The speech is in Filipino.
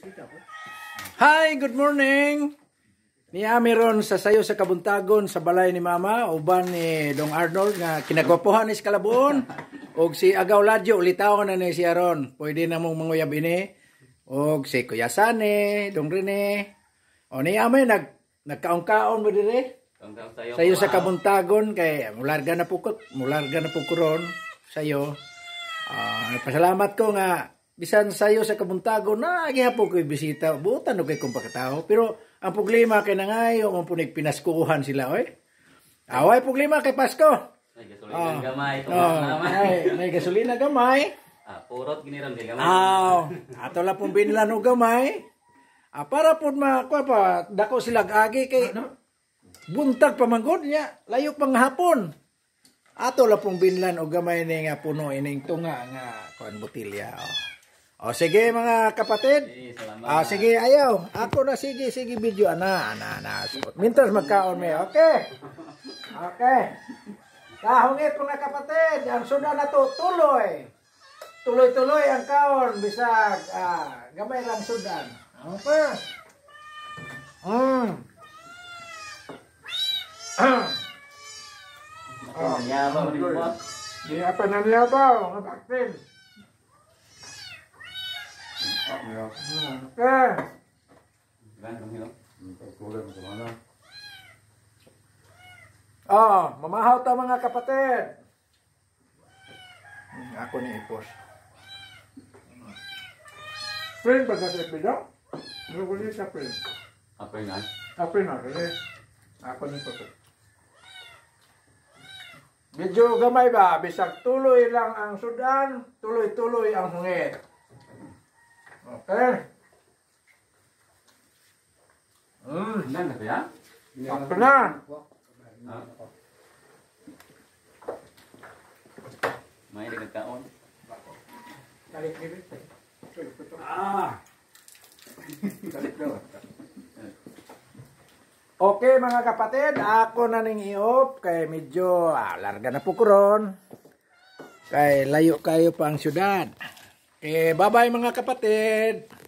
Hi, good morning. Niami ron sa sayo sa kabuntagon sa balay ni Mama, uban ni Dong Arnold nga kinagwapuhan ni Kalabuon. Og si Agaw Ladyo ulitaw na ni siya ron. Pwede na mong manguyab ini. Og si Kuya Sane, Dong Rene. O niami nagkaon-kaon mo dire. Sayo sa kabuntagon kay mularga na po ron sayo. Pasalamat ko nga bisan sayo sa kabuntagon na gihapo ko bisita butan og kay kung pagkatao pero ang problema kay nangayo ang punig pinaskuhan sila oy away problema kay Pasko may gasolina gamay may gasolina gamay purot giniron kay gamay ato la pong binlan og gamay para pud makuha pa dako sila agi kay buntag pamanggod niya layo pang hapon ato la pong binlan og gamay ni nga puno ining tunga nga kuan botilya O sige mga kapatid. Sige ayaw. Ako na sige video ana. Mintas magkaon me. Okay. Kahungit mga kapatid, ang sudan na to tuloy. Tuloy-tuloy ang kaon bisag gamay lang sudan. Okay. Di apa nanyabaw, mga baktin. Mamahaw ta mga kapatid. Ako ni ipos. Friend ba sa video? Naguli sa friend. Apa nga? Apa na rin. Ako ni ipos. Medyo gamay ba? Bisag tuloy lang ang sudan, tuloy-tuloy ang hungit. Okay. Nan na ya? Ako na. May nagkaon. Okay mga kapatid, ako na ning iop kay medyo larga na po kuron. Kay layo kayo pa ang syudad. Bye-bye mga kapatid.